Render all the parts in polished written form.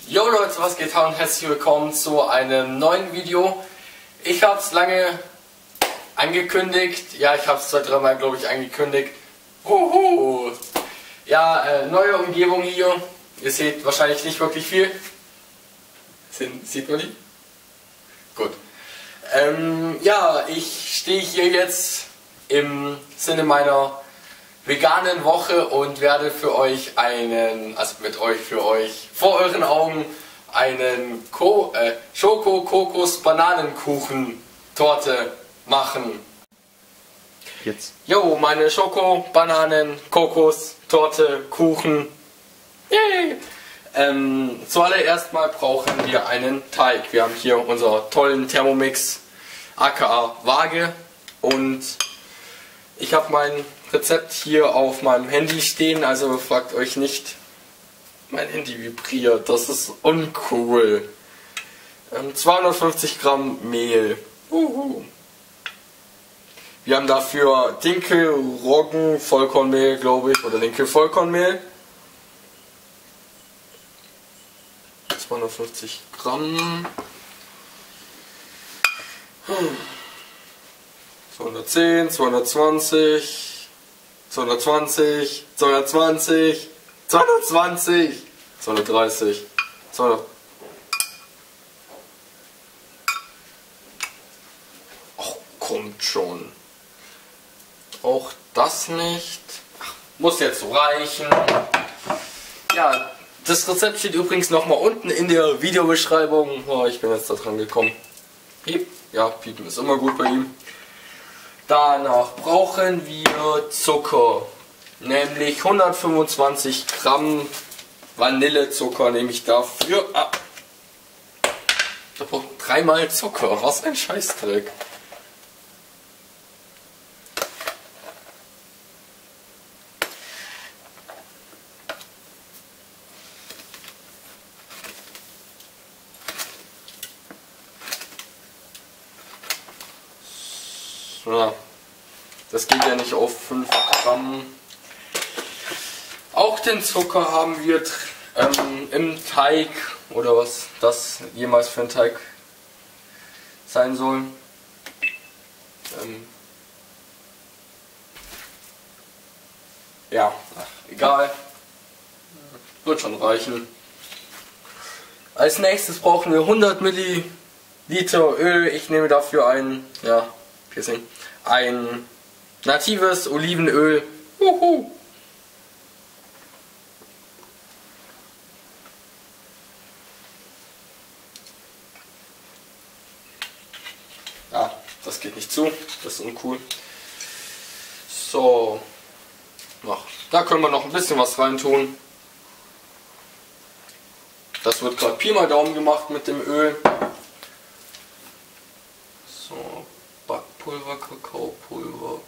Jo Leute, was geht? Hallo und herzlich willkommen zu einem neuen Video. Ich habe es lange angekündigt. Ja, ich habe es 2-3 Mal, glaube ich, angekündigt. Ja, neue Umgebung hier. Ihr seht wahrscheinlich nicht wirklich viel. Sieht man die? Gut. Ja, ich stehe hier jetzt im Sinne meiner veganen Woche und werde für euch für euch vor euren Augen einen Schoko-Kokos-Bananenkuchen-Torte machen. Jetzt. Jo, meine Schoko-Bananen-Kokos-Torte, Kuchen. Yay! Zuallererst mal brauchen wir einen Teig. Wir haben hier unseren tollen Thermomix aka Waage und ich habe mein Rezept hier auf meinem Handy stehen, also fragt euch nicht, mein Handy vibriert, das ist uncool. 250 Gramm Mehl. Wir haben dafür Dinkel, Roggen, Vollkornmehl, glaube ich, oder Dinkel, Vollkornmehl. 250 Gramm. 210, 220, 220, 220, 220, 230, 200. Ach, kommt schon. Auch das nicht. Ach, muss jetzt so reichen. Ja, das Rezept steht übrigens nochmal unten in der Videobeschreibung. Oh, ich bin jetzt da dran gekommen. Piep. Ja, piepen ist immer gut bei ihm. Danach brauchen wir Zucker. Nämlich 125 Gramm Vanillezucker nehme ich dafür. Da braucht 3-mal Zucker. Was ein Scheißdreck. Ja, das geht ja nicht auf 5 Gramm. Auch den Zucker haben wir im Teig, oder was das jemals für ein Teig sein soll. Ja, egal. Wird schon reichen. Als nächstes brauchen wir 100 Milliliter Öl. Ich nehme dafür ein natives Olivenöl. Ah, das geht nicht zu. Das ist uncool. So. Da können wir noch ein bisschen was rein tun. Das wird gerade Pi mal Daumen gemacht mit dem Öl. So. Backpulver, Kakaopulver.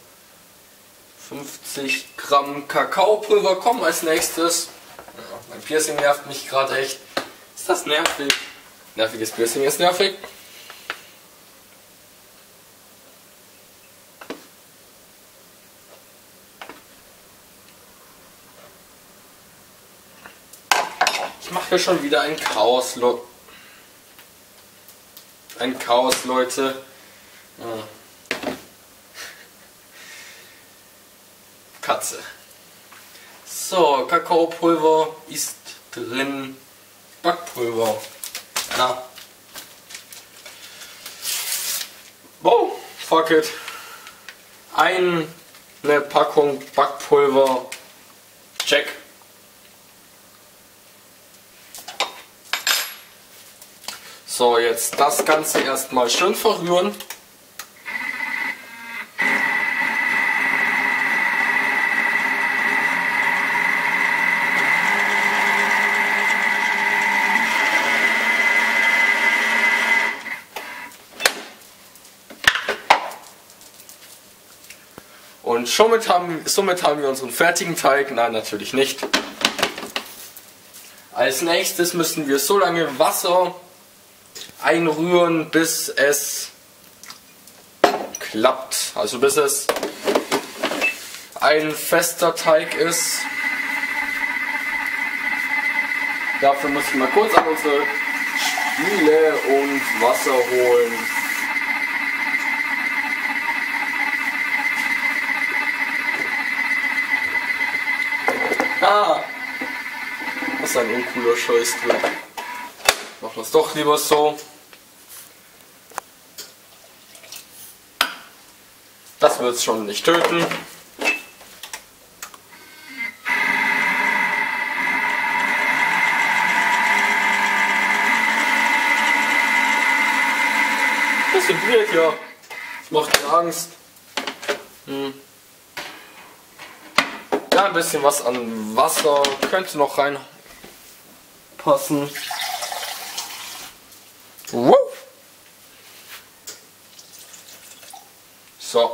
50 Gramm Kakaopulver kommen als nächstes. Ja, mein Piercing nervt mich gerade echt. Ist das nervig? Nerviges Piercing ist nervig. Ich mache hier schon wieder ein Chaos, Leute. Ja. Katze. So, Kakaopulver ist drin. Backpulver. Na. Oh, fuck it. Eine Packung Backpulver. Check. So, jetzt das Ganze erstmal schön verrühren. Und somit haben wir unseren fertigen Teig. Nein, natürlich nicht. Als nächstes müssen wir so lange Wasser einrühren, bis es klappt. Also bis es ein fester Teig ist. Dafür muss ich mal kurz an unsere Spüle und Wasser holen. Ah! Was ein uncooler Scheißdreck. Machen wir es doch lieber so. Das wird es schon nicht töten. Das vibriert ja. Das macht mir Angst. Ja, ein bisschen was an Wasser könnte noch reinpassen. So.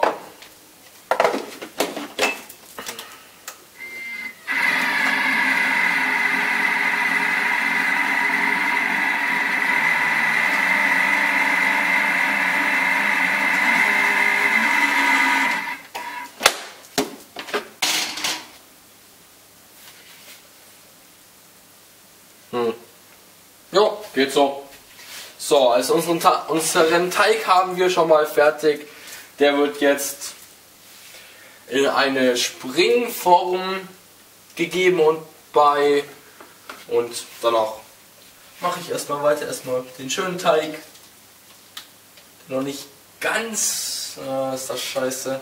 Jo, geht so. So, also unseren Teig haben wir schon mal fertig. Der wird jetzt in eine Springform gegeben und danach mache ich erstmal weiter. Erstmal den schönen Teig. Noch nicht ganz, ist das scheiße.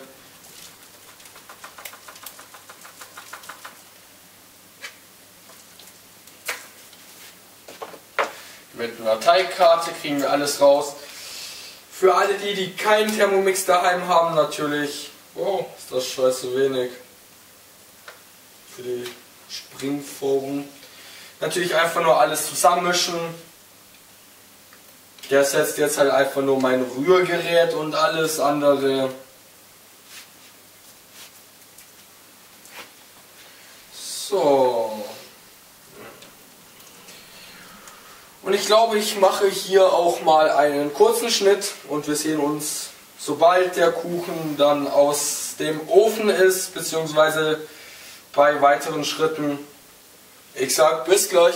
Mit einer Teigkarte kriegen wir alles raus. Für alle die keinen Thermomix daheim haben, natürlich. Oh, ist das scheiße wenig. Für die Springform. Natürlich einfach nur alles zusammenmischen. Der ersetzt jetzt halt einfach nur mein Rührgerät und alles andere. So. Und ich glaube, ich mache hier auch mal einen kurzen Schnitt und wir sehen uns, sobald der Kuchen dann aus dem Ofen ist, beziehungsweise bei weiteren Schritten. Ich sag bis gleich.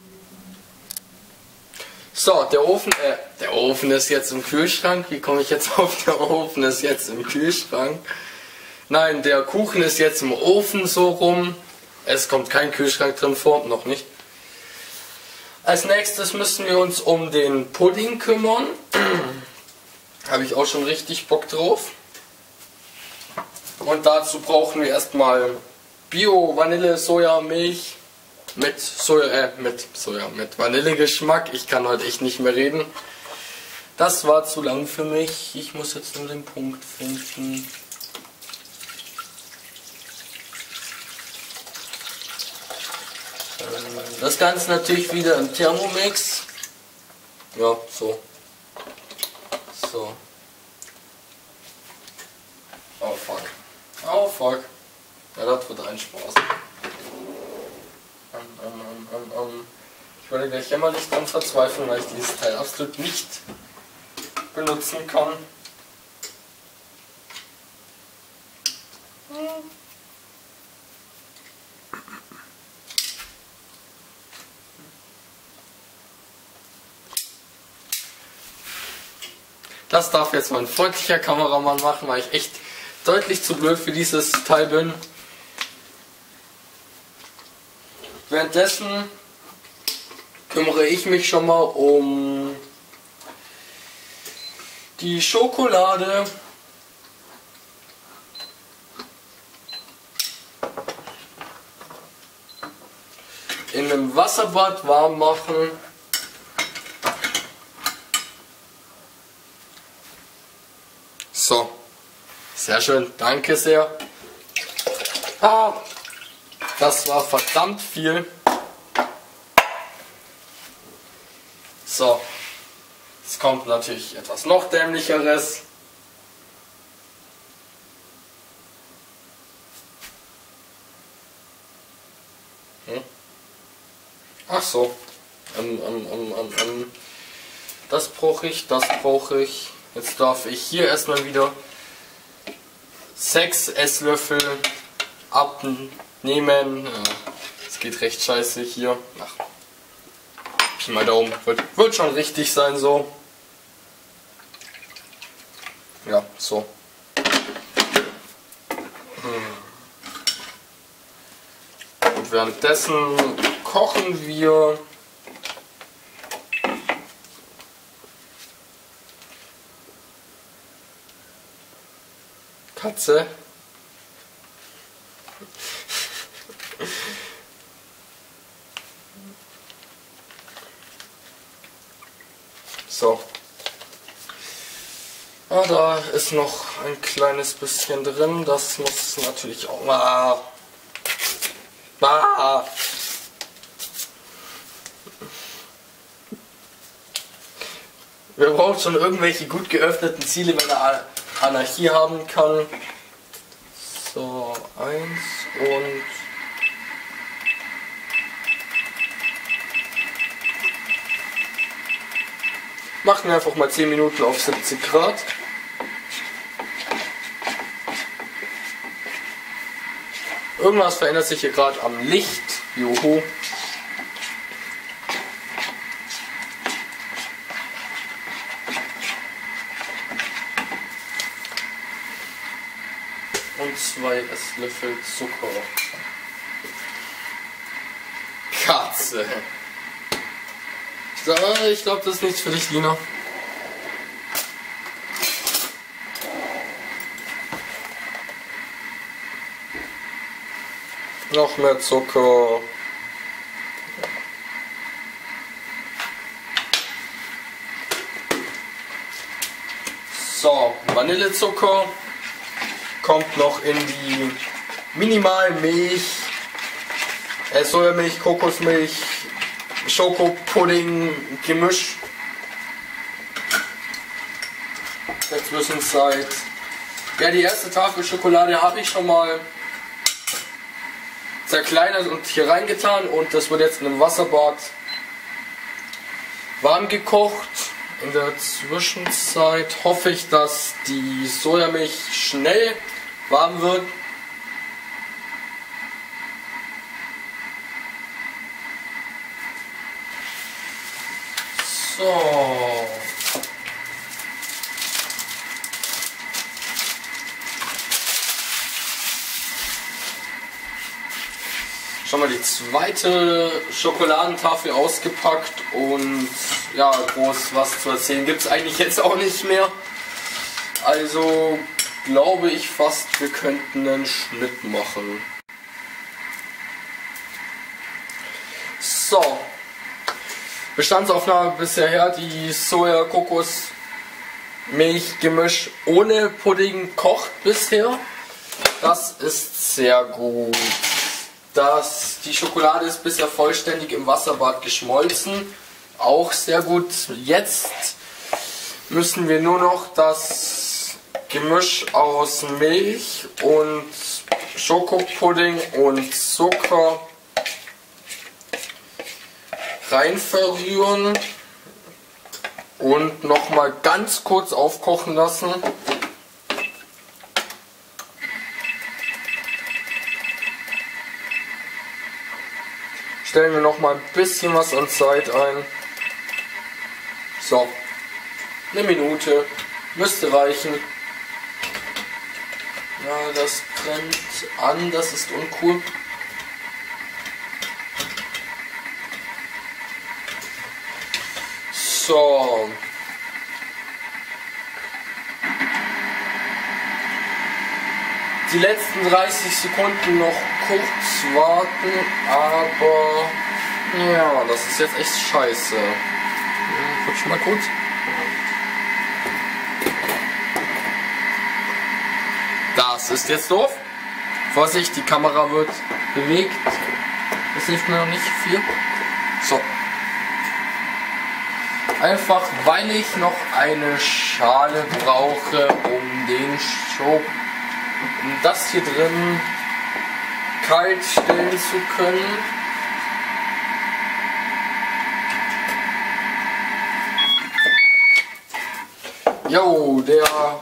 So, der Ofen ist jetzt im Kühlschrank. Wie komme ich jetzt auf der Ofen ist jetzt im Kühlschrank? Nein, der Kuchen ist jetzt im Ofen so rum. Es kommt kein Kühlschrank drin vor, noch nicht. Als nächstes müssen wir uns um den Pudding kümmern. Habe ich auch schon richtig Bock drauf. Und dazu brauchen wir erstmal Bio-Vanille-Sojamilch mit Vanillegeschmack. Ich kann heute echt nicht mehr reden. Das war zu lang für mich. Ich muss jetzt nur den Punkt finden. Das Ganze natürlich wieder im Thermomix. Ja, so. So. Oh fuck. Oh fuck. Ja, das wird ein Spaß. Ich werde gleich jämmerlich dran verzweifeln, weil ich dieses Teil absolut nicht benutzen kann. Das darf jetzt mein freundlicher Kameramann machen, weil ich echt deutlich zu blöd für dieses Teil bin. Währenddessen kümmere ich mich schon mal um die Schokolade. In einem Wasserbad warm machen. So, sehr schön, danke sehr. Ah, das war verdammt viel. So, jetzt kommt natürlich etwas noch dämlicheres. Ach so, das brauche ich, das brauche ich. Jetzt darf ich hier erstmal wieder 6 Esslöffel abnehmen. Es geht recht scheiße hier. Ach. Pi mal Daumen. Wird schon richtig sein so. Ja, so. Und währenddessen kochen wir Katze. So. Ah, da ist noch ein kleines bisschen drin. Das muss natürlich auch mal. Wer braucht schon irgendwelche gut geöffneten Ziele, wenn er Anarchie haben kann? So, 1 und machen wir einfach mal 10 Minuten auf 70 Grad. Irgendwas verändert sich hier gerade am Licht. Joho. Und 2 Esslöffel Zucker. Katze. So, ich glaube, das ist nichts für dich, Lina. Noch mehr Zucker. So, Vanillezucker kommt noch in die Minimalmilch, Sojamilch, Kokosmilch, Schokopudding, Gemisch. In der Zwischenzeit. Ja, die erste Tafel Schokolade habe ich schon mal zerkleinert und hier reingetan und das wird jetzt in einem Wasserbad warm gekocht. In der Zwischenzeit hoffe ich, dass die Sojamilch schnell warm wird. So. Schon mal die zweite Schokoladentafel ausgepackt und ja, groß was zu erzählen gibt es eigentlich jetzt auch nicht mehr. Also glaube ich fast, wir könnten einen Schnitt machen. So. Bestandsaufnahme bisher her, die Soja-Kokos-Milch-Gemisch ohne Pudding kocht bisher. Das ist sehr gut. Die Schokolade ist bisher vollständig im Wasserbad geschmolzen. Auch sehr gut. Jetzt müssen wir nur noch das Gemisch aus Milch und Schokopudding und Zucker rein verrühren und nochmal ganz kurz aufkochen lassen. Stellen wir noch mal ein bisschen was an Zeit ein. So, eine Minute müsste reichen. Ja, das brennt an, das ist uncool. So. Die letzten 30 Sekunden noch kurz warten, aber ja, das ist jetzt echt scheiße. Rutsch mal kurz. Das ist jetzt doof. Vorsicht, die Kamera wird bewegt. Das hilft mir noch nicht viel. So. Einfach weil ich noch eine Schale brauche, um den um das hier drin kalt stellen zu können. Jo, der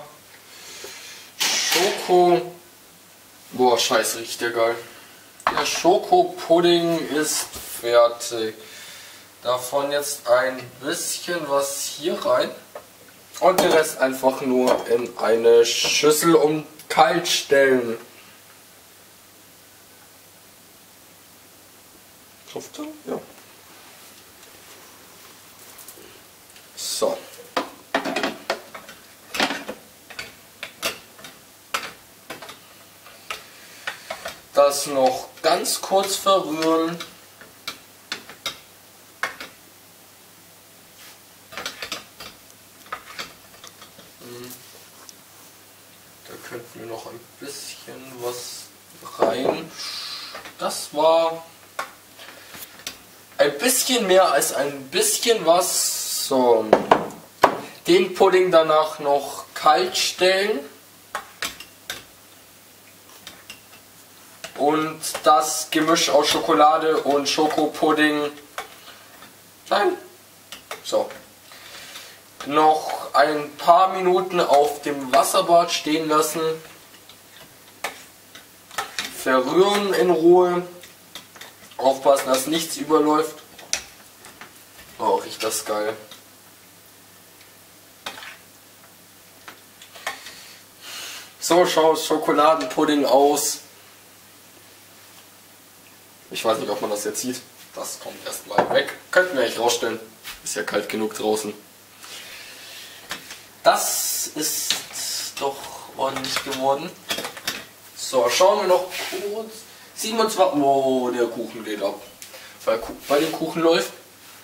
Boah, scheiße, riecht der geil. Der Schokopudding ist fertig. Davon jetzt ein bisschen was hier rein. Und den Rest einfach nur in eine Schüssel und kalt stellen. Ja. So. Das noch ganz kurz verrühren. Da könnten wir noch ein bisschen was rein. Das war ein bisschen mehr als ein bisschen was. So. Den Pudding danach noch kalt stellen. Und das Gemisch aus Schokolade und Schokopudding. Nein. So. Noch ein paar Minuten auf dem Wasserbad stehen lassen. Verrühren in Ruhe. Aufpassen, dass nichts überläuft. Oh, riecht das geil. So schaut Schokoladenpudding aus. Ich weiß nicht, ob man das jetzt sieht. Das kommt erstmal weg. Könnten wir eigentlich rausstellen. Ist ja kalt genug draußen. Das ist doch ordentlich geworden. So, schauen wir noch kurz. 27. Oh, der Kuchen geht ab. Weil der Kuchen läuft.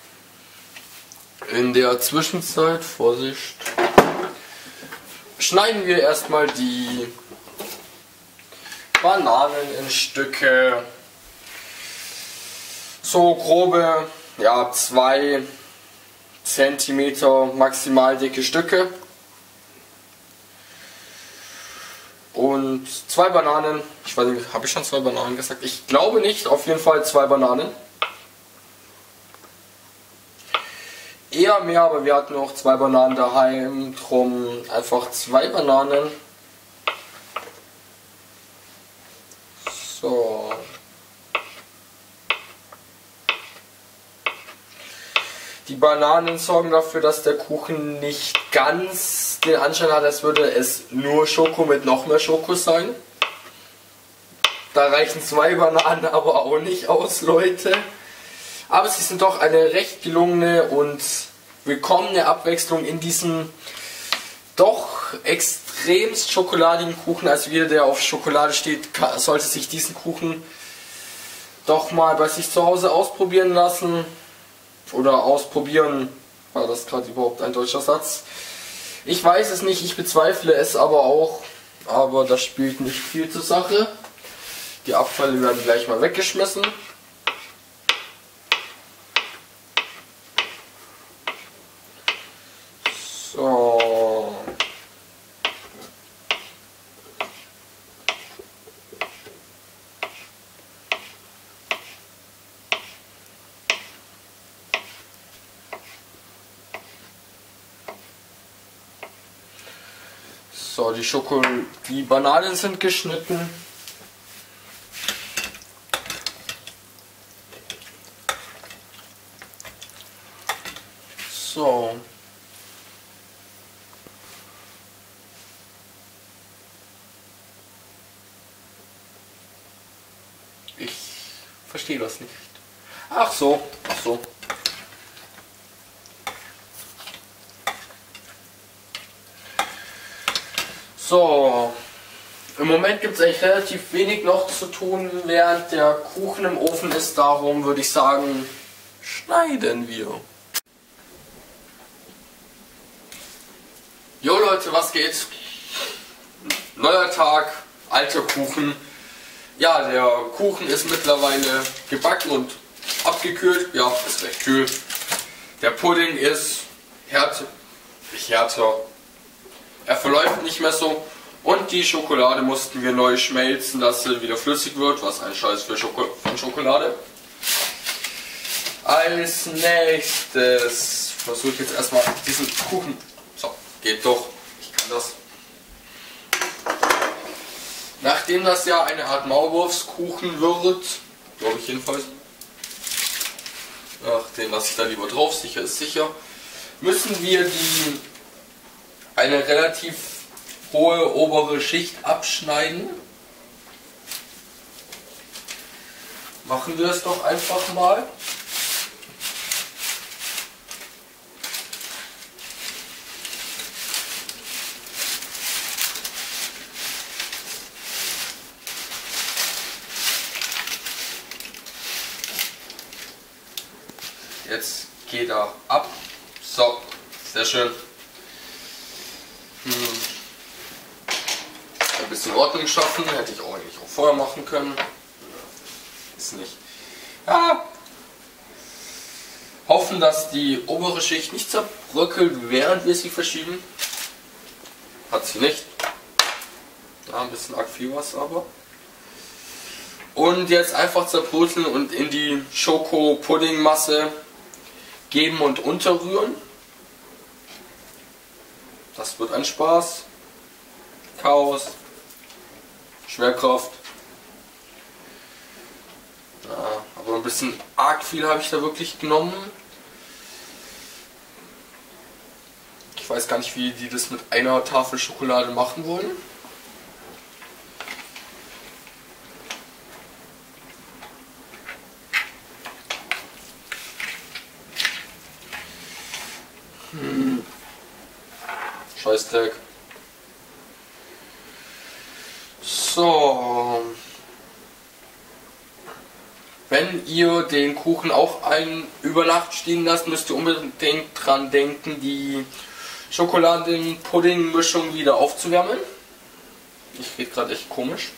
In der Zwischenzeit, Vorsicht, schneiden wir erstmal die Bananen in Stücke. So grobe, ja, 2 cm maximal dicke Stücke. Und 2 Bananen. Ich weiß nicht, habe ich schon 2 Bananen gesagt? Ich glaube nicht, auf jeden Fall 2 Bananen. Eher mehr, aber wir hatten noch 2 Bananen daheim, drum einfach 2 Bananen. So. Die Bananen sorgen dafür, dass der Kuchen nicht ganz den Anschein hat, als würde es nur Schoko mit noch mehr Schoko sein. Da reichen 2 Bananen aber auch nicht aus, Leute. Aber sie sind doch eine recht gelungene und willkommene Abwechslung in diesem doch extremst schokoladigen Kuchen. Also jeder, der auf Schokolade steht, sollte sich diesen Kuchen doch mal bei sich zu Hause ausprobieren lassen. Oder ausprobieren. War das gerade überhaupt ein deutscher Satz? Ich weiß es nicht, ich bezweifle es aber auch. Aber das spielt nicht viel zur Sache. Die Abfälle werden gleich mal weggeschmissen. So. So, die Bananen sind geschnitten. So. Ich verstehe das nicht. Ach so, ach so. So, im Moment gibt es eigentlich relativ wenig noch zu tun, während der Kuchen im Ofen ist. Darum würde ich sagen, schneiden wir. Jo Leute, was geht? Neuer Tag, alter Kuchen. Ja, der Kuchen ist mittlerweile gebacken und abgekühlt. Ja, ist recht kühl. Der Pudding ist härter. Er verläuft nicht mehr so. Und die Schokolade mussten wir neu schmelzen, dass sie wieder flüssig wird. Was ein Scheiß für von Schokolade. Als nächstes versuche ich jetzt erstmal diesen Kuchen. So, geht doch. Ich kann das. Nachdem das ja eine Art Maulwurfskuchen wird, glaube ich jedenfalls, Ach, den lasse ich da lieber drauf, sicher ist sicher. Müssen wir eine relativ hohe obere Schicht abschneiden. Machen wir es doch einfach mal. Jetzt geht er ab. So, sehr schön. Ein bisschen Ordnung schaffen, hätte ich auch eigentlich auch vorher machen können. Ist nicht. Ja. Hoffen, dass die obere Schicht nicht zerbröckelt, während wir sie verschieben. Hat sie nicht. Ja, ein bisschen arg viel was aber. Und jetzt einfach zerbröseln und in die Schoko-Pudding-Masse geben und unterrühren. Das wird ein Spaß. Chaos. Schwerkraft. Ja, aber ein bisschen arg viel habe ich da wirklich genommen. Ich weiß gar nicht, wie die das mit einer Tafel Schokolade machen wollen. Scheißdreck. So. Wenn ihr den Kuchen auch über Nacht stehen lasst, müsst ihr unbedingt dran denken, die Schokoladen-Pudding-Mischung wieder aufzuwärmen. Ich rede gerade echt komisch.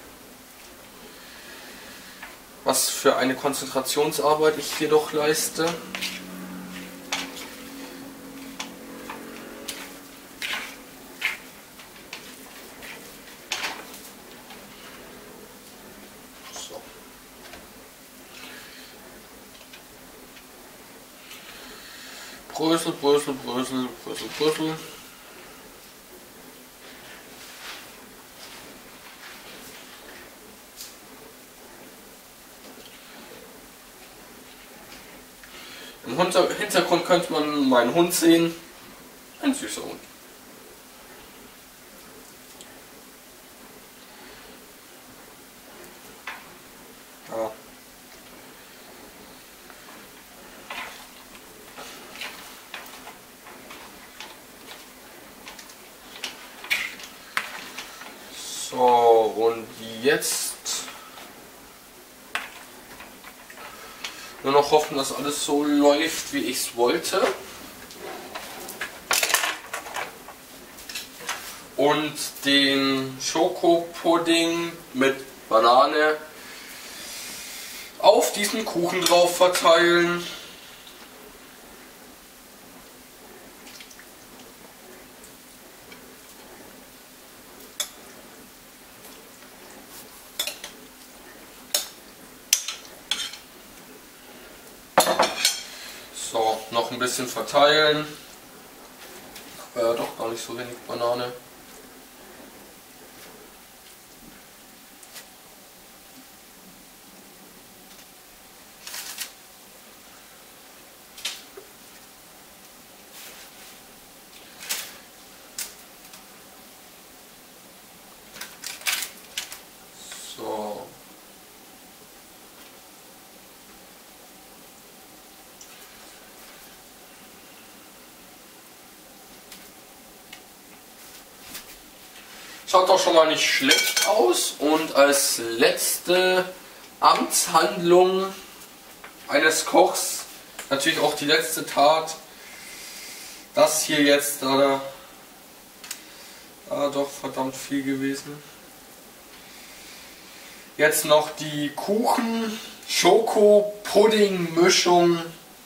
Was für eine Konzentrationsarbeit ich hier doch leiste. Brösel, Brösel, Brösel, Brösel, Brösel. Im Hintergrund könnte man meinen Hund sehen. Ein süßer Hund. Ja. So, und jetzt nur noch hoffen, dass alles so läuft, wie ich es wollte. Und den Schokopudding mit Banane auf diesen Kuchen drauf verteilen. So, noch ein bisschen verteilen. Doch gar nicht so wenig Banane. So. Schaut doch schon mal nicht schlecht aus. Und als letzte Amtshandlung eines Kochs, natürlich auch die letzte Tat, das hier jetzt, doch verdammt viel gewesen. Jetzt noch die Kuchen-Schoko-Pudding-Mischung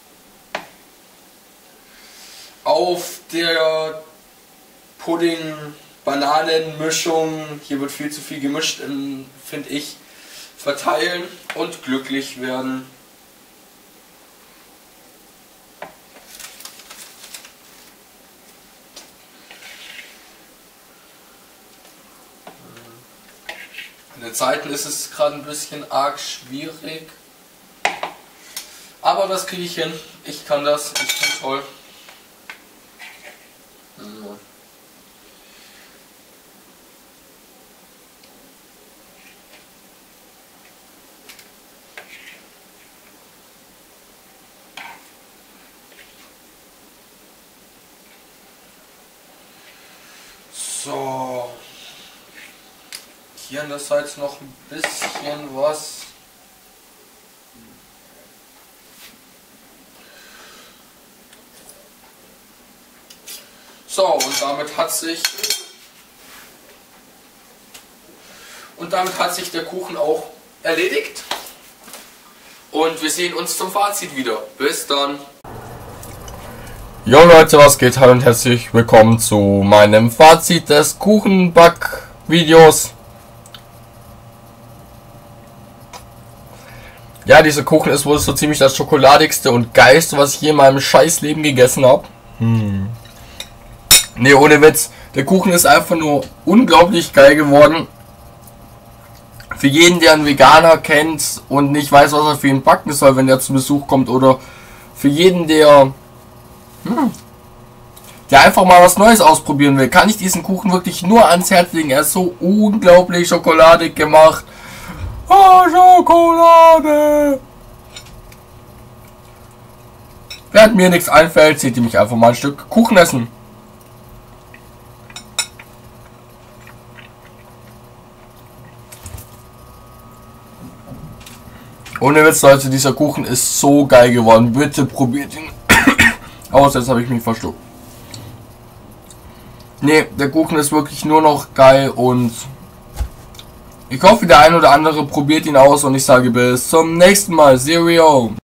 auf der Pudding-Bananen-Mischung, hier wird viel zu viel gemischt, finde ich, verteilen und glücklich werden. In den Zeiten ist es gerade ein bisschen arg schwierig. Aber das kriege ich hin. Ich kann das. Ich bin toll. So. Hier an der Seite noch ein bisschen was. So, und damit hat sich der Kuchen auch erledigt. Und wir sehen uns zum Fazit wieder. Bis dann. Jo Leute, was geht? Hallo und herzlich willkommen zu meinem Fazit des Kuchenback-Videos. Ja, dieser Kuchen ist wohl so ziemlich das schokoladigste und geilste, was ich je in meinem Scheißleben gegessen habe. Ne, ohne Witz. Der Kuchen ist einfach nur unglaublich geil geworden. Für jeden, der einen Veganer kennt und nicht weiß, was er für ihn backen soll, wenn er zu Besuch kommt, oder für jeden, der einfach mal was Neues ausprobieren will, kann ich diesen Kuchen wirklich nur ans Herz legen. Er ist so unglaublich schokoladig gemacht. Oh, Schokolade! Während mir nichts einfällt, seht ihr mich einfach mal ein Stück Kuchen essen. Ohne Witz, Leute, dieser Kuchen ist so geil geworden. Bitte probiert ihn aus. Jetzt habe ich mich verschluckt. Ne, der Kuchen ist wirklich nur noch geil und ich hoffe, der ein oder andere probiert ihn aus und ich sage bis zum nächsten Mal. Serio!